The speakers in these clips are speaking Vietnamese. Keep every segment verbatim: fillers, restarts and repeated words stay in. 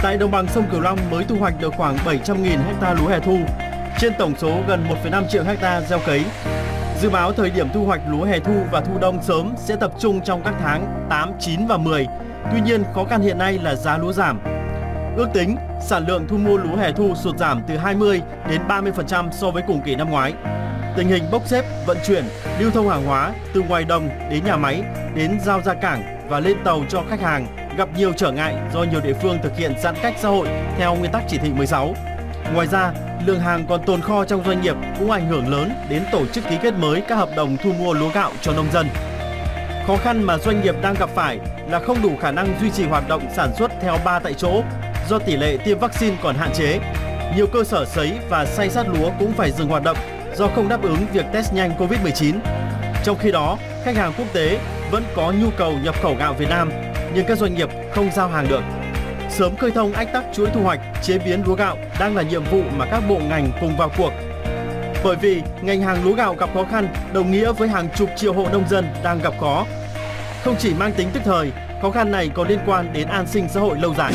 Tại đồng bằng sông Cửu Long mới thu hoạch được khoảng bảy trăm nghìn ha lúa hè thu, trên tổng số gần một phẩy năm triệu ha gieo cấy. Dự báo thời điểm thu hoạch lúa hè thu và thu đông sớm sẽ tập trung trong các tháng tám, chín và mười. Tuy nhiên, khó khăn hiện nay là giá lúa giảm. Ước tính, sản lượng thu mua lúa hè thu sụt giảm từ hai mươi đến ba mươi phần trăm so với cùng kỳ năm ngoái. Tình hình bốc xếp, vận chuyển, lưu thông hàng hóa từ ngoài đồng đến nhà máy, đến giao ra cảng và lên tàu cho khách hàng gặp nhiều trở ngại do nhiều địa phương thực hiện giãn cách xã hội theo nguyên tắc chỉ thị mười sáu. Ngoài ra, lượng hàng còn tồn kho trong doanh nghiệp cũng ảnh hưởng lớn đến tổ chức ký kết mới các hợp đồng thu mua lúa gạo cho nông dân. Khó khăn mà doanh nghiệp đang gặp phải là không đủ khả năng duy trì hoạt động sản xuất theo ba tại chỗ do tỷ lệ tiêm vaccine còn hạn chế. Nhiều cơ sở sấy và xay sát lúa cũng phải dừng hoạt động do không đáp ứng việc test nhanh Covid mười chín. Trong khi đó, khách hàng quốc tế vẫn có nhu cầu nhập khẩu gạo Việt Nam, nhưng các doanh nghiệp không giao hàng được. Sớm khơi thông ách tắc chuỗi thu hoạch, chế biến lúa gạo đang là nhiệm vụ mà các bộ ngành cùng vào cuộc. Bởi vì ngành hàng lúa gạo gặp khó khăn đồng nghĩa với hàng chục triệu hộ nông dân đang gặp khó. Không chỉ mang tính tức thời, khó khăn này còn liên quan đến an sinh xã hội lâu dài.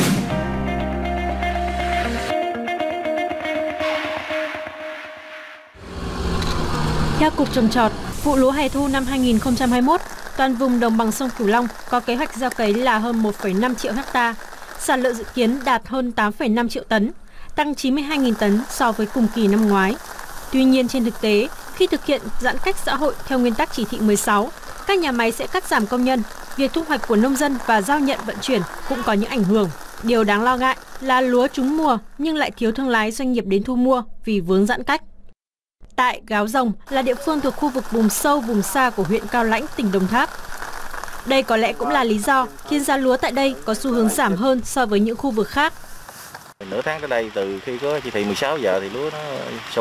Theo Cục Trồng trọt, vụ lúa hè thu năm hai nghìn không trăm hai mươi mốt, toàn vùng đồng bằng sông Cửu Long có kế hoạch gieo cấy là hơn một phẩy năm triệu ha, sản lượng dự kiến đạt hơn tám phẩy năm triệu tấn, tăng chín mươi hai nghìn tấn so với cùng kỳ năm ngoái. Tuy nhiên trên thực tế, khi thực hiện giãn cách xã hội theo nguyên tắc chỉ thị mười sáu, các nhà máy sẽ cắt giảm công nhân, việc thu hoạch của nông dân và giao nhận vận chuyển cũng có những ảnh hưởng. Điều đáng lo ngại là lúa trúng mùa nhưng lại thiếu thương lái doanh nghiệp đến thu mua vì vướng giãn cách. Tại Gáo Rồng là địa phương thuộc khu vực vùng sâu, vùng xa của huyện Cao Lãnh, tỉnh Đồng Tháp. Đây có lẽ cũng là lý do khiến giá lúa tại đây có xu hướng giảm hơn so với những khu vực khác. Nửa tháng tới đây, từ khi có chỉ thị mười sáu giờ thì lúa nó sụt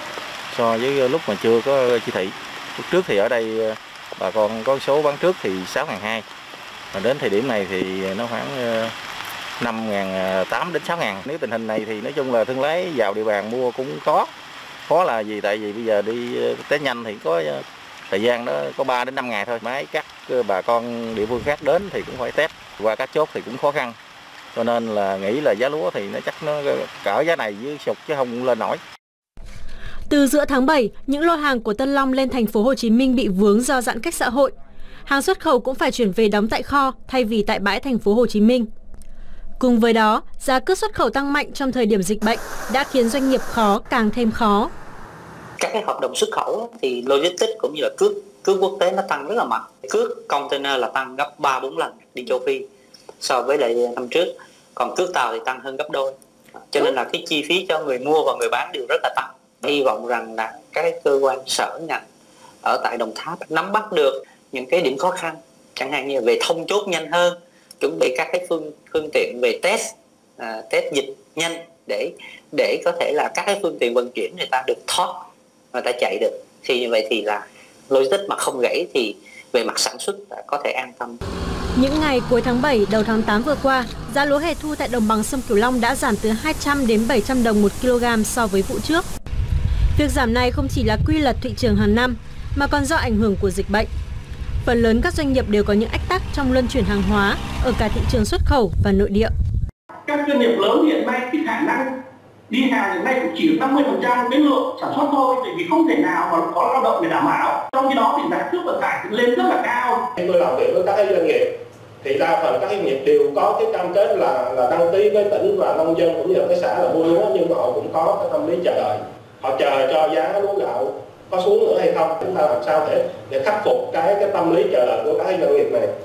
so với lúc mà chưa có chỉ thị. Lúc trước thì ở đây bà con có số bán trước thì sáu nghìn hai trăm, mà đến thời điểm này thì nó khoảng năm nghìn tám trăm đến sáu nghìn. Nếu tình hình này thì nói chung là thương lái vào địa bàn mua cũng có. Khó là gì? Tại vì bây giờ đi test nhanh thì có thời gian đó có ba đến năm ngày thôi. Máy các bà con địa phương khác đến thì cũng phải test. Qua các chốt thì cũng khó khăn. Cho nên là nghĩ là giá lúa thì nó chắc nó cỡ giá này với sụt chứ không lên nổi. Từ giữa tháng bảy, những lô hàng của Tân Long lên thành phố Hồ Chí Minh bị vướng do giãn cách xã hội. Hàng xuất khẩu cũng phải chuyển về đóng tại kho thay vì tại bãi thành phố Hồ Chí Minh. Cùng với đó, giá cước xuất khẩu tăng mạnh trong thời điểm dịch bệnh đã khiến doanh nghiệp khó càng thêm khó. Các cái hợp đồng xuất khẩu thì logistics cũng như là cước cước quốc tế nó tăng rất là mạnh. Cước container là tăng gấp ba bốn lần đi châu Phi so với lại năm trước. Còn cước tàu thì tăng hơn gấp đôi. Cho nên là cái chi phí cho người mua và người bán đều rất là tăng. Hy vọng rằng là các cơ quan sở ngành ở tại Đồng Tháp nắm bắt được những cái điểm khó khăn, chẳng hạn như về thông chốt nhanh hơn, chuẩn bị các cái phương phương tiện về test à, test dịch nhanh để để có thể là các cái phương tiện vận chuyển người ta được thoát, người ta chạy được. Thì như vậy thì là logistics mà không gãy thì về mặt sản xuất có thể an tâm. Những ngày cuối tháng bảy, đầu tháng tám vừa qua, giá lúa hè thu tại đồng bằng sông Cửu Long đã giảm từ hai trăm đến bảy trăm đồng một kg so với vụ trước. Việc giảm này không chỉ là quy luật thị trường hàng năm mà còn do ảnh hưởng của dịch bệnh. Phần lớn các doanh nghiệp đều có những ách tắc trong luân chuyển hàng hóa ở cả thị trường xuất khẩu và nội địa. Các doanh nghiệp lớn hiện nay cái khả năng đi hàng hiện nay cũng chỉ năm mươi phần trăm cái lượng sản xuất thôi, tại vì không thể nào mà có lao động để đảm bảo. Trong khi đó thì giá cước vận tải lên rất là cao. Tôi làm việc với các doanh nghiệp thì đa phần các doanh nghiệp đều có cái cam kết là là đăng ký với tỉnh và nông dân cũng như là cái xã là mua lúa, nhưng mà họ cũng có cái tâm lý chờ đợi. Họ chờ cho giá lúa gạo có xuống nữa hay không, chúng ta làm sao để để khắc phục cái cái tâm lý chờ đợi của các doanh nghiệp này.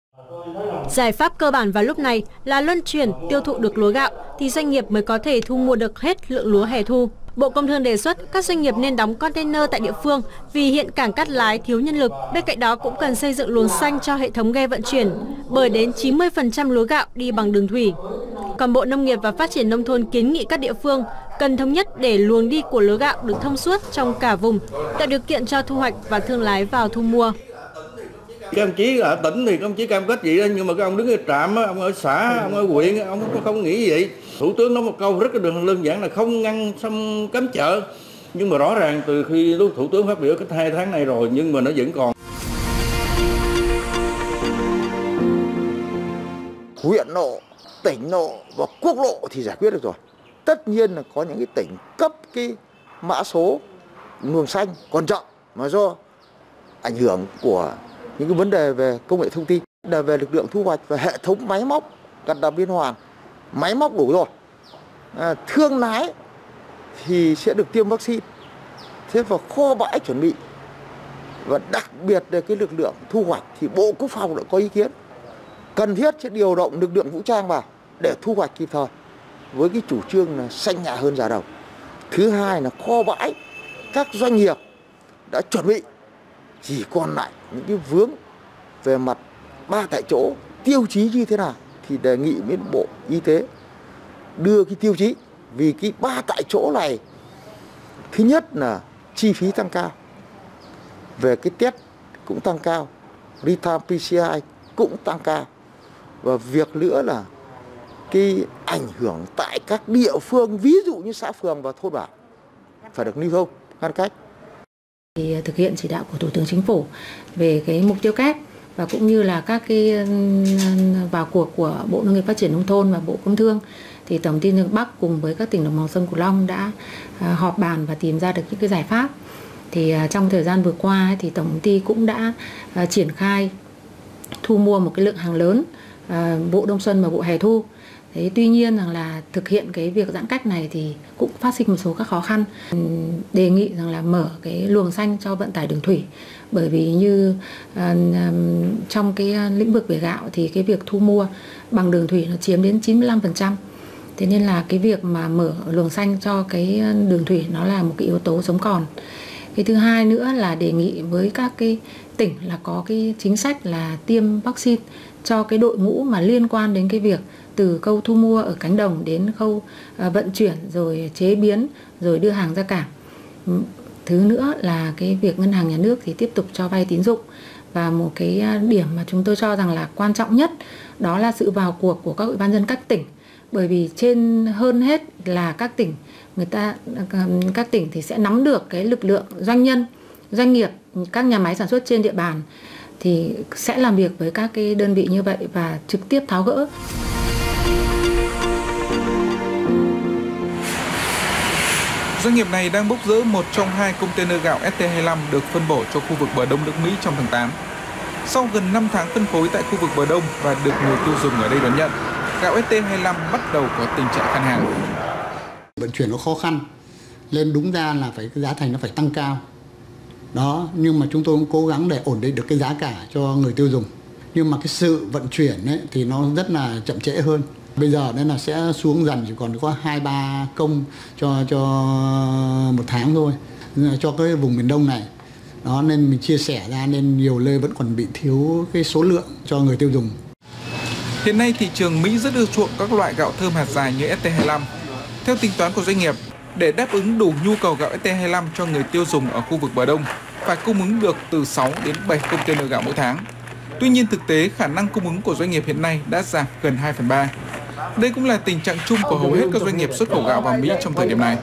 Giải pháp cơ bản vào lúc này là luân chuyển tiêu thụ được lúa gạo thì doanh nghiệp mới có thể thu mua được hết lượng lúa hè thu. Bộ Công Thương đề xuất các doanh nghiệp nên đóng container tại địa phương vì hiện cảng Cát Lái thiếu nhân lực. Bên cạnh đó cũng cần xây dựng luồng xanh cho hệ thống ghe vận chuyển, bởi đến chín mươi phần trăm lúa gạo đi bằng đường thủy. Còn Bộ Nông nghiệp và Phát triển Nông thôn kiến nghị các địa phương cần thống nhất để luồng đi của lúa gạo được thông suốt trong cả vùng, tạo điều kiện cho thu hoạch và thương lái vào thu mua. Các ông chí ở tỉnh thì các ông chí cam kết vậy đó, nhưng mà các ông đứng ở trạm, ông ở xã, ông ở huyện, ông không nghĩ vậy. Thủ tướng nói một câu rất là đơn giản là không ngăn xâm cấm chợ. Nhưng mà rõ ràng từ khi lúc Thủ tướng phát biểu cách hai tháng này rồi nhưng mà nó vẫn còn. Huyện lộ tỉnh lộ và quốc lộ thì giải quyết được rồi. Tất nhiên là có những cái tỉnh cấp cái mã số luồng xanh còn chậm mà do ảnh hưởng của những cái vấn đề về công nghệ thông tin, là về lực lượng thu hoạch và hệ thống máy móc gặt đập liên hoàn, máy móc đủ rồi. À, thương lái thì sẽ được tiêm vaccine, thế vào kho bãi chuẩn bị, và đặc biệt là cái lực lượng thu hoạch thì Bộ Quốc phòng đã có ý kiến cần thiết sẽ điều động lực lượng vũ trang vào để thu hoạch kịp thời với cái chủ trương là xanh nhà hơn già đồng. Thứ hai là kho bãi các doanh nghiệp đã chuẩn bị, chỉ còn lại những cái vướng về mặt ba tại chỗ, tiêu chí như thế nào thì đề nghị bên Bộ Y tế đưa cái tiêu chí, vì cái ba tại chỗ này thứ nhất là chi phí tăng cao, về cái test cũng tăng cao, real-time pê xê i cũng tăng cao, và việc nữa là cái ảnh hưởng tại các địa phương, ví dụ như xã phường và thôn bản phải được lưu thông ngăn cách. Thì thực hiện chỉ đạo của Thủ tướng Chính phủ về cái mục tiêu kép và cũng như là các cái vào cuộc của Bộ Nông nghiệp Phát triển Nông thôn và Bộ Công Thương, thì Tổng công ty Nước Bắc cùng với các tỉnh đồng bằng sông Cửu Long đã họp bàn và tìm ra được những cái giải pháp. Thì trong thời gian vừa qua thì Tổng công ty cũng đã triển khai thu mua một cái lượng hàng lớn vụ đông xuân và vụ hè thu. Thế tuy nhiên rằng là thực hiện cái việc giãn cách này thì cũng phát sinh một số các khó khăn. Đề nghị rằng là mở cái luồng xanh cho vận tải đường thủy, bởi vì như uh, trong cái lĩnh vực về gạo thì cái việc thu mua bằng đường thủy nó chiếm đến chín mươi lăm phần trăm. Thế nên là cái việc mà mở luồng xanh cho cái đường thủy nó là một cái yếu tố sống còn. Cái thứ hai nữa là đề nghị với các cái tỉnh là có cái chính sách là tiêm vaccine cho cái đội ngũ mà liên quan đến cái việc từ khâu thu mua ở cánh đồng đến khâu uh, vận chuyển rồi chế biến rồi đưa hàng ra cảng. Thứ nữa là cái việc Ngân hàng Nhà nước thì tiếp tục cho vay tín dụng, và một cái điểm mà chúng tôi cho rằng là quan trọng nhất đó là sự vào cuộc của các ủy ban nhân các tỉnh, bởi vì trên hơn hết là các tỉnh người ta các tỉnh thì sẽ nắm được cái lực lượng doanh nhân, doanh nghiệp, các nhà máy sản xuất trên địa bàn thì sẽ làm việc với các cái đơn vị như vậy và trực tiếp tháo gỡ. Doanh nghiệp này đang bốc rỡ một trong hai container gạo S T hai mươi lăm được phân bổ cho khu vực bờ Đông nước Mỹ trong tháng tám. Sau gần năm tháng phân phối tại khu vực bờ Đông và được người tiêu dùng ở đây đón nhận, gạo S T hai mươi lăm bắt đầu có tình trạng khan hàng. Vận chuyển nó khó khăn, nên đúng ra là phải cái giá thành nó phải tăng cao. Đó, nhưng mà chúng tôi cũng cố gắng để ổn định được cái giá cả cho người tiêu dùng. Nhưng mà cái sự vận chuyển ấy, thì nó rất là chậm trễ hơn. Bây giờ nên là sẽ xuống dần, chỉ còn có hai ba công cho cho một tháng thôi, cho cái vùng miền Đông này. Đó, nên mình chia sẻ ra nên nhiều nơi vẫn còn bị thiếu cái số lượng cho người tiêu dùng. Hiện nay thị trường Mỹ rất ưa chuộng các loại gạo thơm hạt dài như S T hai mươi lăm. Theo tính toán của doanh nghiệp, để đáp ứng đủ nhu cầu gạo S T hai mươi lăm cho người tiêu dùng ở khu vực bờ Đông, phải cung ứng được từ sáu đến bảy container gạo mỗi tháng. Tuy nhiên thực tế khả năng cung ứng của doanh nghiệp hiện nay đã giảm gần hai phần ba. Đây cũng là tình trạng chung của hầu hết các doanh nghiệp xuất khẩu gạo vào Mỹ trong thời điểm này.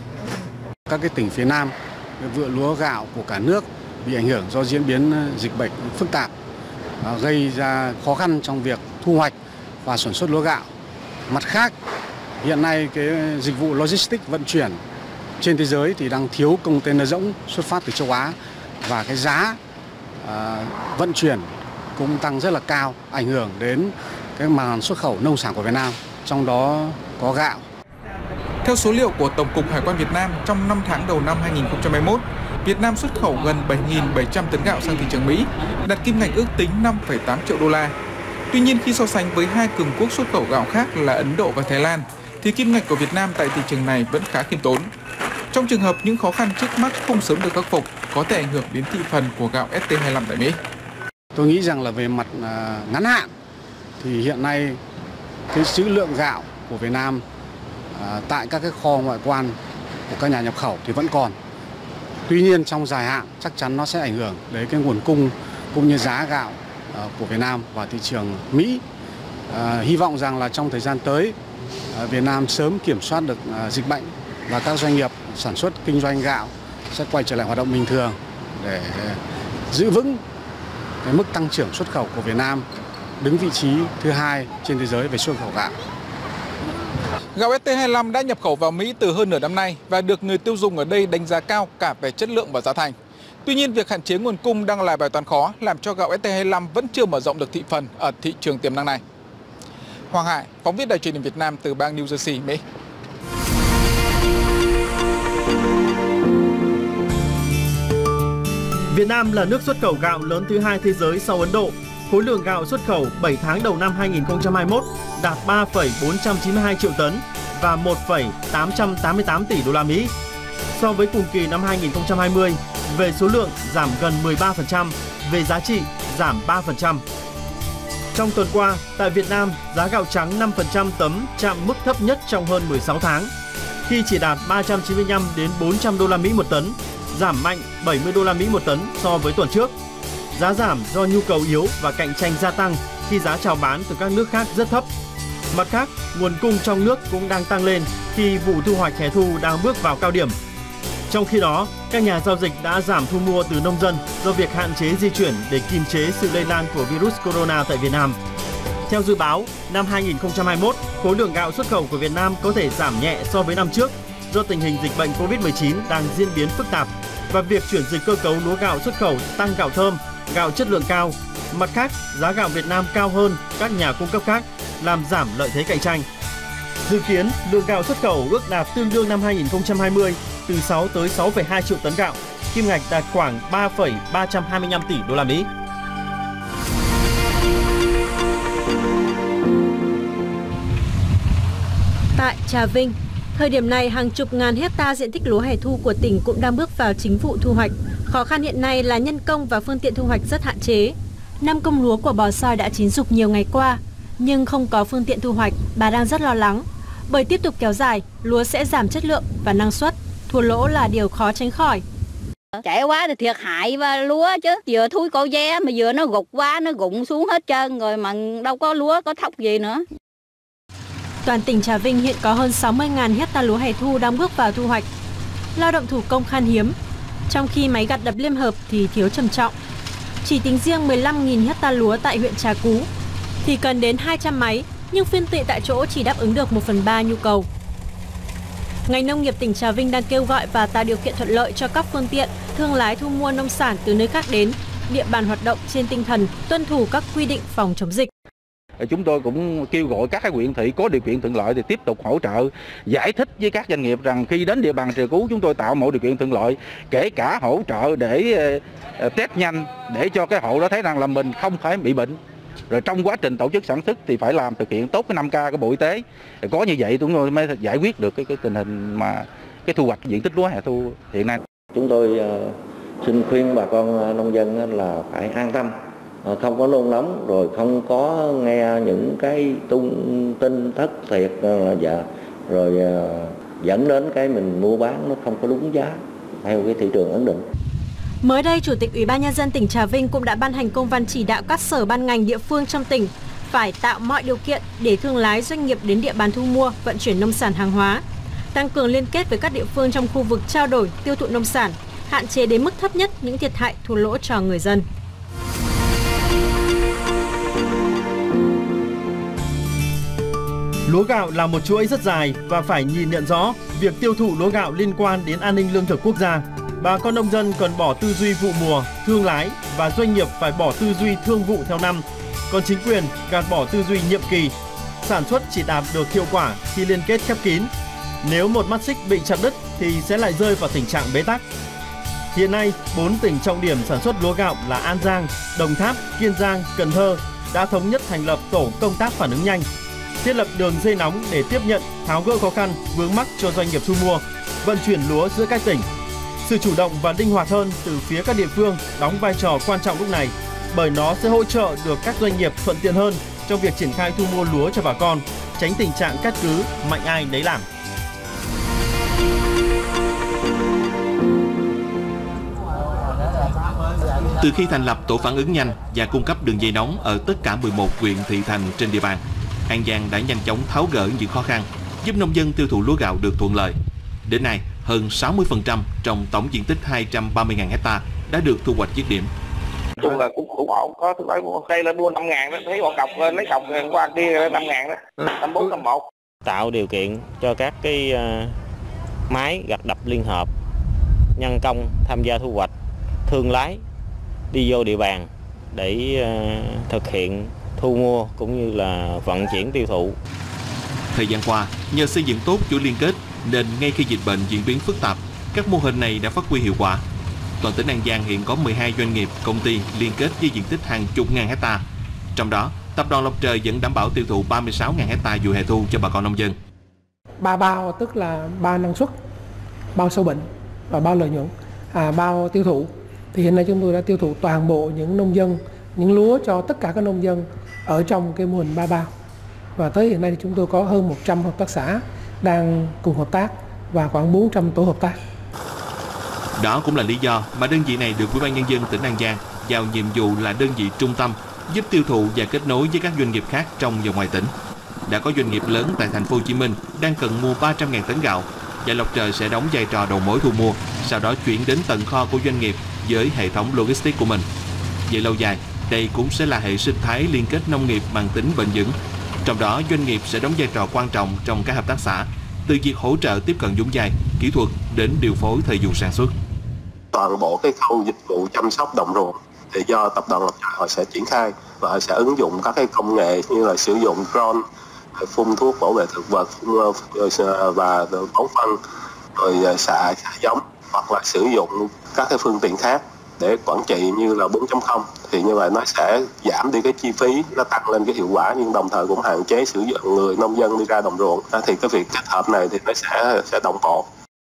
Các cái tỉnh phía Nam, vựa lúa gạo của cả nước bị ảnh hưởng do diễn biến dịch bệnh phức tạp, gây ra khó khăn trong việc thu hoạch và sản xuất lúa gạo. Mặt khác, hiện nay cái dịch vụ logistics vận chuyển trên thế giới thì đang thiếu container rỗng xuất phát từ châu Á, và cái giá uh, vận chuyển cũng tăng rất là cao, ảnh hưởng đến cái mặt hàng xuất khẩu nông sản của Việt Nam, trong đó có gạo. Theo số liệu của Tổng cục Hải quan Việt Nam, trong năm tháng đầu năm hai nghìn không trăm hai mươi mốt, Việt Nam xuất khẩu gần bảy nghìn bảy trăm tấn gạo sang thị trường Mỹ, đạt kim ngạch ước tính năm phẩy tám triệu đô la. Tuy nhiên khi so sánh với hai cường quốc xuất khẩu gạo khác là Ấn Độ và Thái Lan, thì kim ngạch của Việt Nam tại thị trường này vẫn khá khiêm tốn. Trong trường hợp những khó khăn trước mắt không sớm được khắc phục, có thể ảnh hưởng đến thị phần của gạo S T hai mươi lăm tại Mỹ. Tôi nghĩ rằng là về mặt ngắn hạn thì hiện nay cái trữ lượng gạo của Việt Nam à, tại các cái kho ngoại quan của các nhà nhập khẩu thì vẫn còn. Tuy nhiên trong dài hạn chắc chắn nó sẽ ảnh hưởng đến cái nguồn cung cũng như giá gạo à, của Việt Nam và thị trường Mỹ. À, hy vọng rằng là trong thời gian tới à, Việt Nam sớm kiểm soát được à, dịch bệnh và các doanh nghiệp sản xuất kinh doanh gạo sẽ quay trở lại hoạt động bình thường để giữ vững cái mức tăng trưởng xuất khẩu của Việt Nam đứng vị trí thứ hai trên thế giới về xuất khẩu gạo. Gạo S T hai mươi lăm đã nhập khẩu vào Mỹ từ hơn nửa năm nay và được người tiêu dùng ở đây đánh giá cao cả về chất lượng và giá thành. Tuy nhiên, việc hạn chế nguồn cung đang là bài toán khó, làm cho gạo S T hai mươi lăm vẫn chưa mở rộng được thị phần ở thị trường tiềm năng này. Hoàng Hải, phóng viên Đài truyền hình Việt Nam từ bang New Jersey, Mỹ. Việt Nam là nước xuất khẩu gạo lớn thứ hai thế giới sau Ấn Độ. Khối lượng gạo xuất khẩu bảy tháng đầu năm hai nghìn không trăm hai mươi mốt đạt ba phẩy bốn trăm chín mươi hai triệu tấn và một phẩy tám trăm tám mươi tám tỷ đô la Mỹ. So với cùng kỳ năm hai nghìn không trăm hai mươi, về số lượng giảm gần mười ba phần trăm, về giá trị giảm ba phần trăm. Trong tuần qua, tại Việt Nam, giá gạo trắng năm phần trăm tấm chạm mức thấp nhất trong hơn mười sáu tháng, khi chỉ đạt ba trăm chín mươi lăm đến bốn trăm đô la Mỹ một tấn, giảm mạnh bảy mươi đô la Mỹ một tấn so với tuần trước. Giá giảm do nhu cầu yếu và cạnh tranh gia tăng khi giá chào bán từ các nước khác rất thấp. Mặt khác, nguồn cung trong nước cũng đang tăng lên khi vụ thu hoạch hè thu đang bước vào cao điểm. Trong khi đó, các nhà giao dịch đã giảm thu mua từ nông dân do việc hạn chế di chuyển để kiềm chế sự lây lan của virus corona tại Việt Nam. Theo dự báo, năm hai nghìn không trăm hai mươi mốt, khối lượng gạo xuất khẩu của Việt Nam có thể giảm nhẹ so với năm trước do tình hình dịch bệnh Covid mười chín đang diễn biến phức tạp và việc chuyển dịch cơ cấu lúa gạo xuất khẩu tăng gạo thơm, gạo chất lượng cao. Mặt khác, giá gạo Việt Nam cao hơn các nhà cung cấp khác, làm giảm lợi thế cạnh tranh. Dự kiến, lượng gạo xuất khẩu ước đạt tương đương năm hai nghìn không trăm hai mươi từ sáu tới sáu phẩy hai triệu tấn gạo, kim ngạch đạt khoảng ba phẩy ba trăm hai mươi lăm tỷ đô la Mỹ. Tại Trà Vinh, thời điểm này hàng chục ngàn hecta diện tích lúa hè thu của tỉnh cũng đang bước vào chính vụ thu hoạch. Khó khăn hiện nay là nhân công và phương tiện thu hoạch rất hạn chế. Năm công lúa của bò soi đã chín rục nhiều ngày qua, nhưng không có phương tiện thu hoạch, bà đang rất lo lắng. Bởi tiếp tục kéo dài, lúa sẽ giảm chất lượng và năng suất, thua lỗ là điều khó tránh khỏi. Chạy quá thì thiệt hại và lúa chứ, vừa thui cổ ve mà vừa nó gục quá, nó rụng xuống hết trơn rồi mà đâu có lúa, có thóc gì nữa. Toàn tỉnh Trà Vinh hiện có hơn sáu mươi nghìn hecta lúa hè thu đang bước vào thu hoạch. Lao động thủ công khan hiếm, trong khi máy gặt đập liên hợp thì thiếu trầm trọng. Chỉ tính riêng mười lăm nghìn hecta lúa tại huyện Trà Cú thì cần đến hai trăm máy, nhưng phương tiện tại chỗ chỉ đáp ứng được một phần ba nhu cầu. Ngành nông nghiệp tỉnh Trà Vinh đang kêu gọi và tạo điều kiện thuận lợi cho các phương tiện, thương lái thu mua nông sản từ nơi khác đến, địa bàn hoạt động trên tinh thần tuân thủ các quy định phòng chống dịch. Chúng tôi cũng kêu gọi các huyện thị có điều kiện thuận lợi thì tiếp tục hỗ trợ, giải thích với các doanh nghiệp rằng khi đến địa bàn Trà Cú chúng tôi tạo mọi điều kiện thuận lợi, kể cả hỗ trợ để test nhanh để cho cái hộ đó thấy rằng là mình không phải bị bệnh. Rồi trong quá trình tổ chức sản xuất thì phải làm thực hiện tốt cái năm K của Bộ Y tế. Có như vậy chúng tôi mới giải quyết được cái, cái tình hình mà cái thu hoạch diện tích lúa hè thu hiện nay. Chúng tôi uh, xin khuyên bà con nông dân là phải an tâm, uh, không có nôn nóng, rồi không có nghe những cái tung tin thất thiệt là dạ, rồi uh, dẫn đến cái mình mua bán nó không có đúng giá theo cái thị trường ấn định. Mới đây, Chủ tịch Ủy ban Nhân dân tỉnh Trà Vinh cũng đã ban hành công văn chỉ đạo các sở ban ngành địa phương trong tỉnh phải tạo mọi điều kiện để thương lái doanh nghiệp đến địa bàn thu mua, vận chuyển nông sản hàng hóa, tăng cường liên kết với các địa phương trong khu vực trao đổi, tiêu thụ nông sản, hạn chế đến mức thấp nhất những thiệt hại thua lỗ cho người dân. Lúa gạo là một chuỗi rất dài và phải nhìn nhận rõ việc tiêu thụ lúa gạo liên quan đến an ninh lương thực quốc gia. Bà con nông dân cần bỏ tư duy vụ mùa, thương lái và doanh nghiệp phải bỏ tư duy thương vụ theo năm. Còn chính quyền gạt bỏ tư duy nhiệm kỳ. Sản xuất chỉ đạt được hiệu quả khi liên kết khép kín. Nếu một mắt xích bị chặt đứt thì sẽ lại rơi vào tình trạng bế tắc. Hiện nay, bốn tỉnh trọng điểm sản xuất lúa gạo là An Giang, Đồng Tháp, Kiên Giang, Cần Thơ đã thống nhất thành lập tổ công tác phản ứng nhanh, thiết lập đường dây nóng để tiếp nhận, tháo gỡ khó khăn, vướng mắc cho doanh nghiệp thu mua, vận chuyển lúa giữa các tỉnh. Sự chủ động và linh hoạt hơn từ phía các địa phương đóng vai trò quan trọng lúc này, bởi nó sẽ hỗ trợ được các doanh nghiệp thuận tiện hơn trong việc triển khai thu mua lúa cho bà con, tránh tình trạng cắt cứ, mạnh ai nấy làm. Từ khi thành lập tổ phản ứng nhanh và cung cấp đường dây nóng ở tất cả mười một huyện thị thành trên địa bàn, An Giang đã nhanh chóng tháo gỡ những khó khăn, giúp nông dân tiêu thụ lúa gạo được thuận lợi. Đến nay, hơn sáu mươi phần trăm trong tổng diện tích hai trăm ba mươi nghìn hecta đã được thu hoạch dứt điểm. chung là cũng cũng ổn, có thứ bảy mua. Đây là mua năm ngàn đó, thấy họ cọc lấy cọc qua kia năm ngàn đó, năm bốn năm một. Tạo điều kiện cho các cái máy gặt đập liên hợp, nhân công tham gia thu hoạch, thương lái đi vô địa bàn để thực hiện thu mua cũng như là vận chuyển tiêu thụ. Thời gian qua, nhờ xây dựng tốt chuỗi liên kết nên ngay khi dịch bệnh diễn biến phức tạp, các mô hình này đã phát huy hiệu quả. Toàn tỉnh An Giang hiện có mười hai doanh nghiệp, công ty liên kết với diện tích hàng chục ngàn hecta. Trong đó, tập đoàn Lộc Trời vẫn đảm bảo tiêu thụ ba mươi sáu nghìn hecta vụ hè thu cho bà con nông dân. Ba bao tức là ba năng suất, bao sâu bệnh và bao lợi nhuận, à, bao tiêu thụ. Thì hiện nay chúng tôi đã tiêu thụ toàn bộ những nông dân, những lúa cho tất cả các nông dân ở trong cái mô hình ba bao. Và tới hiện nay thì chúng tôi có hơn một trăm hợp tác xã đang cùng hợp tác và khoảng bốn trăm tổ hợp tác. Đó cũng là lý do mà đơn vị này được Ủy ban Nhân dân tỉnh An Giang giao nhiệm vụ là đơn vị trung tâm giúp tiêu thụ và kết nối với các doanh nghiệp khác trong và ngoài tỉnh. Đã có doanh nghiệp lớn tại thành phố Hồ Chí Minh đang cần mua ba trăm nghìn tấn gạo và Lộc Trời sẽ đóng vai trò đầu mối thu mua, sau đó chuyển đến tận kho của doanh nghiệp với hệ thống logistics của mình. Về lâu dài, đây cũng sẽ là hệ sinh thái liên kết nông nghiệp mang tính bền vững. Trong đó, doanh nghiệp sẽ đóng vai trò quan trọng trong các hợp tác xã, từ việc hỗ trợ tiếp cận vốn vay, kỹ thuật đến điều phối thời vụ sản xuất. Toàn bộ cái khâu dịch vụ chăm sóc đồng ruộng thì do tập đoàn Lộc Trời họ sẽ triển khai và họ sẽ ứng dụng các cái công nghệ như là sử dụng drone, phun thuốc bảo vệ thực vật và bón phân, rồi xạ giống, hoặc là sử dụng các cái phương tiện khác để quản trị như là bốn chấm không. Thì như vậy nó sẽ giảm đi cái chi phí, nó tăng lên cái hiệu quả, nhưng đồng thời cũng hạn chế sử dụng người nông dân đi ra đồng ruộng. Thì cái việc kết hợp này thì nó sẽ sẽ đồng bộ.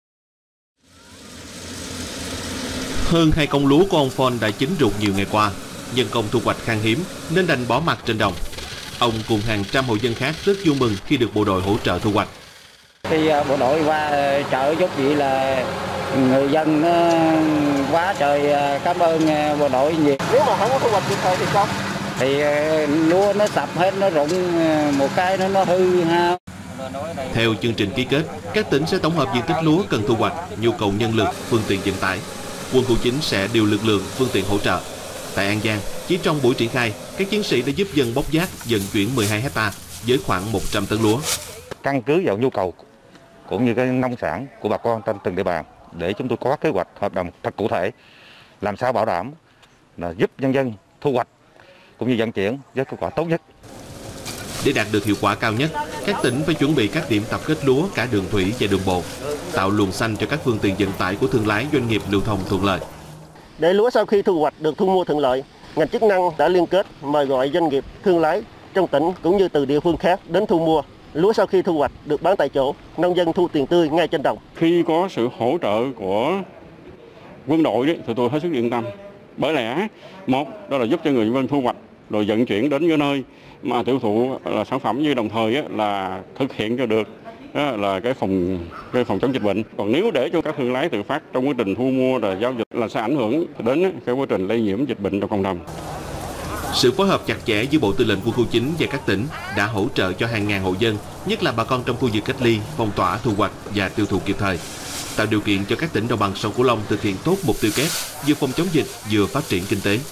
Hơn hai công lúa của ông Phong đã chín rụng nhiều ngày qua, nhân công thu hoạch khan hiếm nên đành bỏ mặt trên đồng. Ông cùng hàng trăm hộ dân khác rất vui mừng khi được bộ đội hỗ trợ thu hoạch. Khi bộ đội qua trợ giúp vậy là người dân quá trời cảm ơn bộ đội nhiều. Nếu mà không có thu hoạch kịp thời thì sao? Thì lúa nó sập hết, nó rụng một cái nó nó hư ha. Theo chương trình ký kết, các tỉnh sẽ tổng hợp diện tích lúa cần thu hoạch, nhu cầu nhân lực, phương tiện vận tải. Quân khu chín sẽ điều lực lượng, phương tiện hỗ trợ. Tại An Giang, chỉ trong buổi triển khai, các chiến sĩ đã giúp dân bốc vác vận chuyển mười hai hecta với khoảng một trăm tấn lúa. Căn cứ vào nhu cầu cũng như cái nông sản của bà con trên từng địa bàn để chúng tôi có kế hoạch hợp đồng thật cụ thể, làm sao bảo đảm là giúp nhân dân thu hoạch cũng như vận chuyển với kết quả tốt nhất. Để đạt được hiệu quả cao nhất, các tỉnh phải chuẩn bị các điểm tập kết lúa cả đường thủy và đường bộ, tạo luồng xanh cho các phương tiện vận tải của thương lái doanh nghiệp lưu thông thuận lợi. Để lúa sau khi thu hoạch được thu mua thuận lợi, ngành chức năng đã liên kết mời gọi doanh nghiệp thương lái trong tỉnh cũng như từ địa phương khác đến thu mua. Lúa sau khi thu hoạch được bán tại chỗ, nông dân thu tiền tươi ngay trên đồng. Khi có sự hỗ trợ của quân đội đấy, thì tôi hết sức yên tâm. Bởi lẽ một đó là giúp cho người dân thu hoạch rồi vận chuyển đến những nơi mà tiêu thụ là sản phẩm, như đồng thời ấy, là thực hiện cho được đó là cái phòng cái phòng chống dịch bệnh. Còn nếu để cho các thương lái tự phát trong quá trình thu mua và giao dịch là sẽ ảnh hưởng đến cái quá trình lây nhiễm dịch bệnh trong cộng đồng. Sự phối hợp chặt chẽ giữa Bộ Tư lệnh Quân khu chín và các tỉnh đã hỗ trợ cho hàng ngàn hộ dân, nhất là bà con trong khu vực cách ly, phong tỏa, thu hoạch và tiêu thụ kịp thời, tạo điều kiện cho các tỉnh đồng bằng sông Cửu Long thực hiện tốt mục tiêu kép, vừa phòng chống dịch vừa phát triển kinh tế.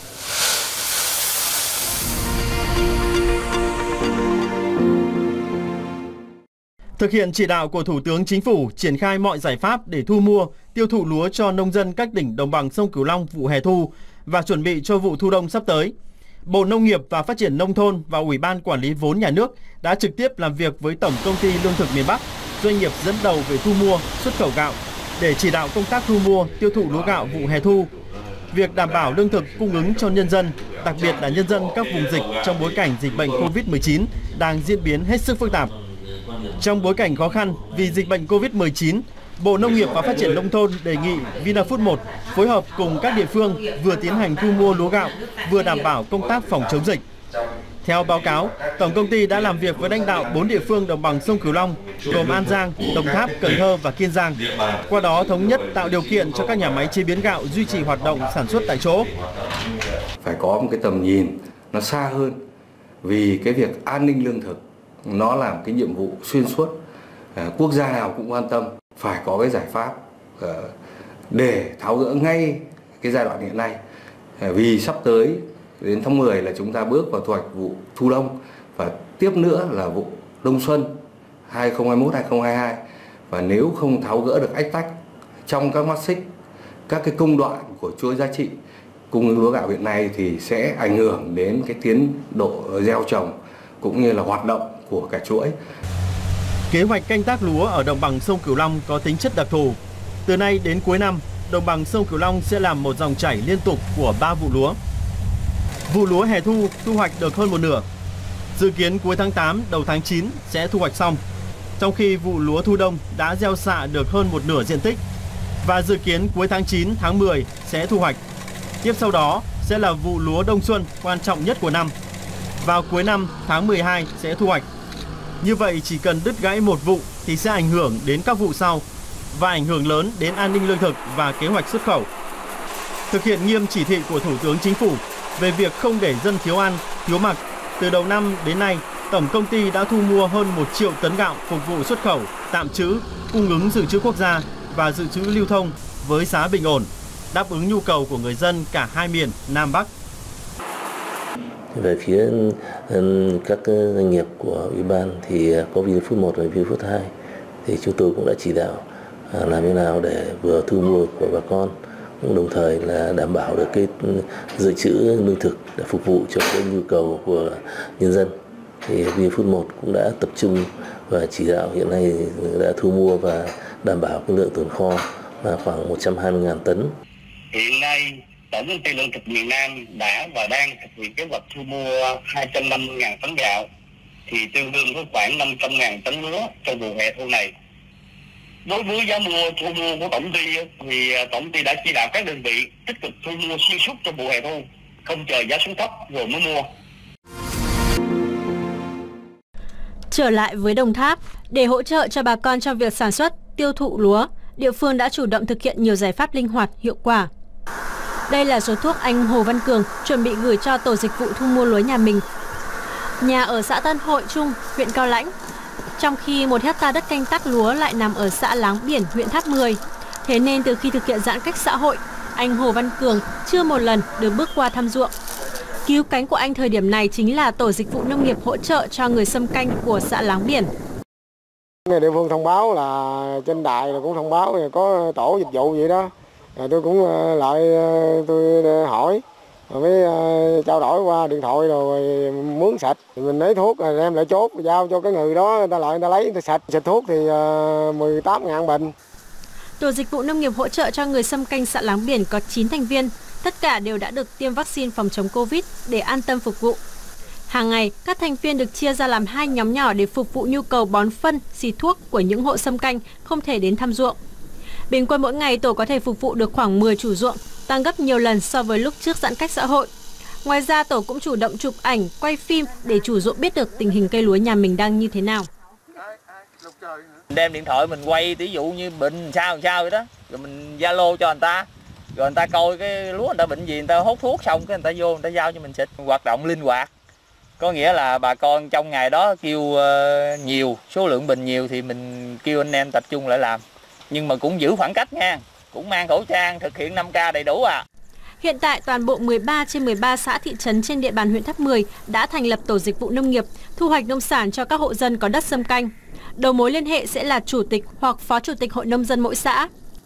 Thực hiện chỉ đạo của Thủ tướng Chính phủ triển khai mọi giải pháp để thu mua, tiêu thụ lúa cho nông dân các tỉnh đồng bằng sông Cửu Long vụ hè thu và chuẩn bị cho vụ thu đông sắp tới. Bộ Nông nghiệp và Phát triển Nông thôn và Ủy ban Quản lý vốn nhà nước đã trực tiếp làm việc với Tổng Công ty Lương thực miền Bắc, doanh nghiệp dẫn đầu về thu mua, xuất khẩu gạo, để chỉ đạo công tác thu mua, tiêu thụ lúa gạo vụ hè thu. Việc đảm bảo lương thực cung ứng cho nhân dân, đặc biệt là nhân dân các vùng dịch trong bối cảnh dịch bệnh Covid mười chín đang diễn biến hết sức phức tạp. Trong bối cảnh khó khăn vì dịch bệnh Covid mười chín, Bộ Nông nghiệp và Phát triển Nông thôn đề nghị Vinafood một phối hợp cùng các địa phương vừa tiến hành thu mua lúa gạo, vừa đảm bảo công tác phòng chống dịch. Theo báo cáo, Tổng công ty đã làm việc với lãnh đạo bốn địa phương đồng bằng sông Cửu Long gồm An Giang, Đồng Tháp, Cần Thơ và Kiên Giang. Qua đó thống nhất tạo điều kiện cho các nhà máy chế biến gạo duy trì hoạt động sản xuất tại chỗ. Phải có một cái tầm nhìn nó xa hơn, vì cái việc an ninh lương thực nó là một cái nhiệm vụ xuyên suốt, quốc gia nào cũng quan tâm. Phải có cái giải pháp để tháo gỡ ngay cái giai đoạn hiện nay Vì sắp tới đến tháng mười là chúng ta bước vào thu hoạch vụ thu đông và tiếp nữa là vụ đông xuân hai không hai mốt hai không hai hai. Và nếu không tháo gỡ được ách tắc trong các mắt xích, các cái công đoạn của chuỗi giá trị cung ứng lúa gạo hiện nay thì sẽ ảnh hưởng đến cái tiến độ gieo trồng cũng như là hoạt động của cả chuỗi. Kế hoạch canh tác lúa ở đồng bằng sông Cửu Long có tính chất đặc thù. Từ nay đến cuối năm, đồng bằng sông Cửu Long sẽ làm một dòng chảy liên tục của ba vụ lúa. Vụ lúa hè thu thu hoạch được hơn một nửa. Dự kiến cuối tháng tám, đầu tháng chín sẽ thu hoạch xong. Trong khi vụ lúa thu đông đã gieo xạ được hơn một nửa diện tích và dự kiến cuối tháng chín, tháng mười sẽ thu hoạch. Tiếp sau đó sẽ là vụ lúa đông xuân quan trọng nhất của năm. Vào cuối năm, tháng mười hai sẽ thu hoạch. Như vậy chỉ cần đứt gãy một vụ thì sẽ ảnh hưởng đến các vụ sau và ảnh hưởng lớn đến an ninh lương thực và kế hoạch xuất khẩu. Thực hiện nghiêm chỉ thị của Thủ tướng Chính phủ về việc không để dân thiếu ăn, thiếu mặc, từ đầu năm đến nay, tổng công ty đã thu mua hơn một triệu tấn gạo phục vụ xuất khẩu, tạm trữ, cung ứng dự trữ quốc gia và dự trữ lưu thông với giá bình ổn, đáp ứng nhu cầu của người dân cả hai miền Nam Bắc. Về phía các doanh nghiệp của Ủy ban thì có VinFood một và VinFood hai thì chúng tôi cũng đã chỉ đạo làm thế nào để vừa thu mua của bà con, cũng đồng thời là đảm bảo được cái dự trữ lương thực để phục vụ cho cái nhu cầu của nhân dân. Thì VinFood một cũng đã tập trung và chỉ đạo hiện nay đã thu mua và đảm bảo cái lượng tồn kho là khoảng một trăm hai mươi nghìn tấn. Hiện nay Tổng công ty Lương thực miền Nam đã và đang thực hiện kế hoạch thu mua hai trăm năm mươi nghìn tấn gạo, thì tương đương với khoảng năm trăm nghìn tấn lúa trong vụ hè thu này. Đối với giá mua thu mua của tổng ty thì tổng ty đã chỉ đạo các đơn vị tích cực thu mua xuyên suốt trong vụ hè thu, không chờ giá xuống thấp rồi mới mua. Trở lại với Đồng Tháp, để hỗ trợ cho bà con trong việc sản xuất, tiêu thụ lúa, địa phương đã chủ động thực hiện nhiều giải pháp linh hoạt, hiệu quả. Đây là số thuốc anh Hồ Văn Cường chuẩn bị gửi cho tổ dịch vụ thu mua lúa nhà mình. Nhà ở xã Tân Hội Trung, huyện Cao Lãnh. Trong khi một hecta đất canh tác lúa lại nằm ở xã Láng Biển, huyện Tháp Mười. Thế nên từ khi thực hiện giãn cách xã hội, anh Hồ Văn Cường chưa một lần được bước qua thăm ruộng. Cứu cánh của anh thời điểm này chính là tổ dịch vụ nông nghiệp hỗ trợ cho người xâm canh của xã Láng Biển. Địa phương thông báo là trên đài là cũng thông báo có tổ dịch vụ vậy đó. Rồi tôi cũng lại tôi hỏi rồi mới trao đổi qua điện thoại rồi mướn sạch, thì mình lấy thuốc rồi đem lại chốt giao cho cái người đó, người ta lại người ta lấy người ta sạch. Xịt thuốc thì mười tám nghìn bình. Tổ dịch vụ nông nghiệp hỗ trợ cho người xâm canh xã Láng Biển có chín thành viên, tất cả đều đã được tiêm vaccine phòng chống Covid để an tâm phục vụ. Hàng ngày, các thành viên được chia ra làm hai nhóm nhỏ để phục vụ nhu cầu bón phân, xịt thuốc của những hộ xâm canh không thể đến thăm ruộng. Bình quân mỗi ngày tổ có thể phục vụ được khoảng mười chủ ruộng, tăng gấp nhiều lần so với lúc trước giãn cách xã hội. Ngoài ra, tổ cũng chủ động chụp ảnh, quay phim để chủ ruộng biết được tình hình cây lúa nhà mình đang như thế nào. Đem điện thoại mình quay, ví dụ như bệnh sao sao vậy đó, rồi mình Zalo cho người ta, rồi người ta coi cái lúa người ta bệnh gì, người ta hốt thuốc xong cái người ta vô người ta giao cho mình xịt. Hoạt động linh hoạt, có nghĩa là bà con trong ngày đó kêu nhiều, số lượng bình nhiều thì mình kêu anh em tập trung lại làm. Nhưng mà cũng giữ khoảng cách nha, cũng mang khẩu trang, thực hiện năm K đầy đủ à. Hiện tại toàn bộ mười ba trên mười ba xã thị trấn trên địa bàn huyện Tháp Mười đã thành lập tổ dịch vụ nông nghiệp, thu hoạch nông sản cho các hộ dân có đất xâm canh. Đầu mối liên hệ sẽ là chủ tịch hoặc phó chủ tịch hội nông dân mỗi xã.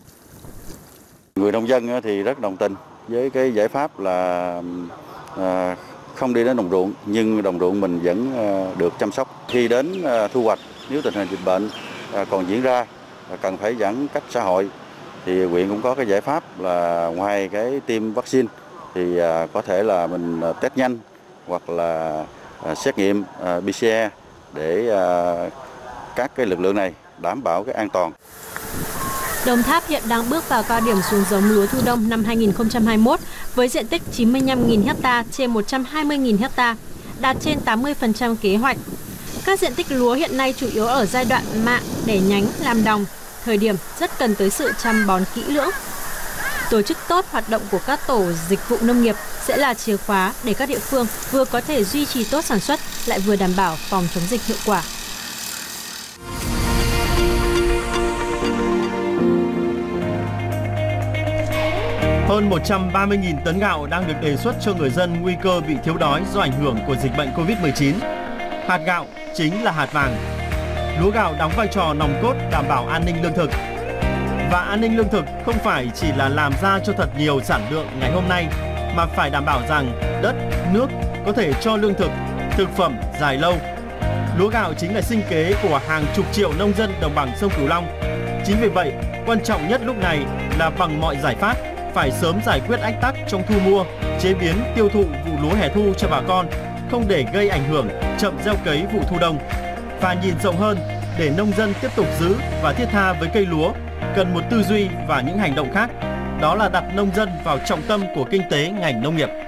Người nông dân thì rất đồng tình với cái giải pháp là à, không đi đến đồng ruộng, nhưng đồng ruộng mình vẫn được chăm sóc. Khi đến thu hoạch, nếu tình hình dịch bệnh còn diễn ra, cần phải giãn cách xã hội, thì huyện cũng có cái giải pháp là ngoài cái tiêm vaccine thì có thể là mình test nhanh hoặc là xét nghiệm pê xê e để các cái lực lượng này đảm bảo cái an toàn. Đồng Tháp hiện đang bước vào cao điểm xuống giống lúa thu đông năm hai nghìn không trăm hai mươi mốt với diện tích chín mươi lăm nghìn ha trên một trăm hai mươi nghìn ha, đạt trên tám mươi phần trăm kế hoạch. Các diện tích lúa hiện nay chủ yếu ở giai đoạn mạ, đẻ nhánh, làm đồng, thời điểm rất cần tới sự chăm bón kỹ lưỡng. Tổ chức tốt hoạt động của các tổ dịch vụ nông nghiệp sẽ là chìa khóa để các địa phương vừa có thể duy trì tốt sản xuất, lại vừa đảm bảo phòng chống dịch hiệu quả. Hơn một trăm ba mươi nghìn tấn gạo đang được đề xuất cho người dân nguy cơ bị thiếu đói do ảnh hưởng của dịch bệnh Covid mười chín. Hạt gạo chính là hạt vàng. Lúa gạo đóng vai trò nòng cốt đảm bảo an ninh lương thực. Và an ninh lương thực không phải chỉ là làm ra cho thật nhiều sản lượng ngày hôm nay, mà phải đảm bảo rằng đất, nước có thể cho lương thực, thực phẩm dài lâu. Lúa gạo chính là sinh kế của hàng chục triệu nông dân đồng bằng sông Cửu Long. Chính vì vậy, quan trọng nhất lúc này là bằng mọi giải pháp phải sớm giải quyết ách tắc trong thu mua, chế biến, tiêu thụ vụ lúa hè thu cho bà con, không để gây ảnh hưởng chậm gieo cấy vụ thu đông. Và nhìn rộng hơn, để nông dân tiếp tục giữ và thiết tha với cây lúa, cần một tư duy và những hành động khác. Đó là đặt nông dân vào trọng tâm của kinh tế ngành nông nghiệp.